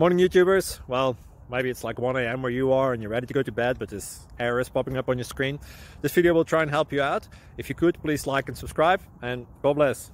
Morning YouTubers. Well, maybe it's like 1 a.m. where you are and you're ready to go to bed, but this error is popping up on your screen. This video will try and help you out. If you could, please like and subscribe, and God bless.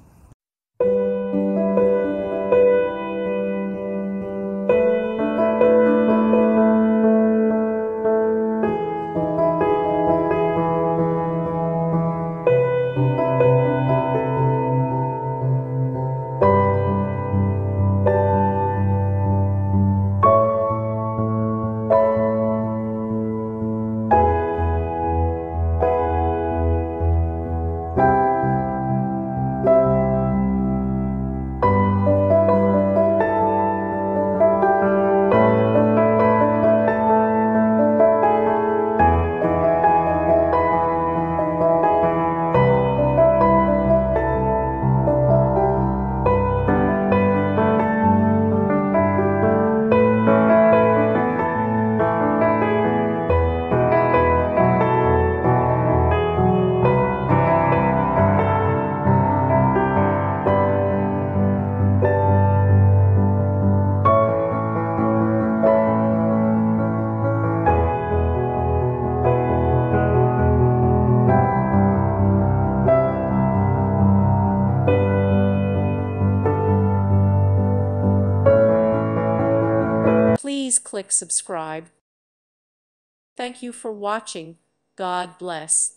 Please click subscribe. Thank you for watching. God bless.